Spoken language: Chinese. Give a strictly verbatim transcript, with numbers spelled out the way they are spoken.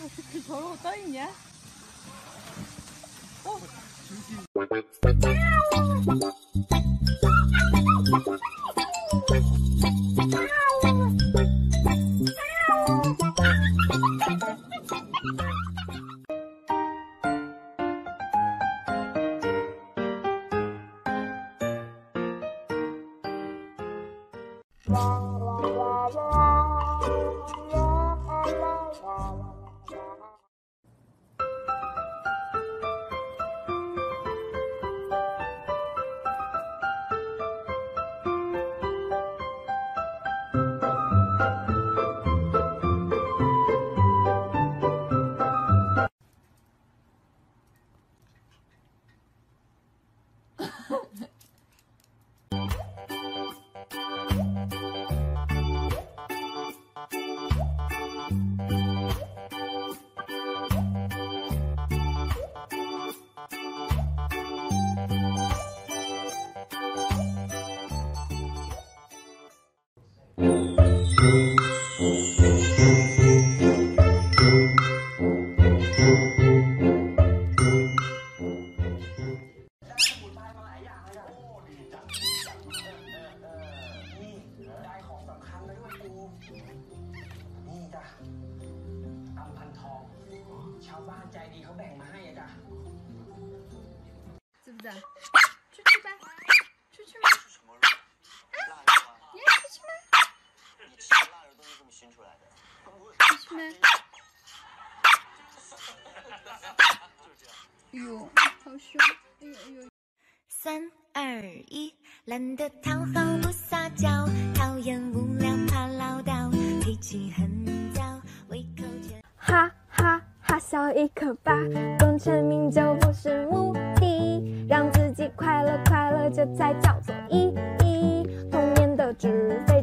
头我떠 있냐? 어?知不知道？出去吧，出去吗？啊？你要出去吗？ 你吃的腊肉都是这么熏出来的。 出去吗？ 就是这样。 哎呦，好凶！哎呦哎呦。 三二一，懒得讨好不撒娇，讨厌无聊怕唠叨，脾气很躁，胃口却哈哈哈笑一刻吧，功成名就不是目的，让自己快乐快乐，这才叫做意义。童年的纸飞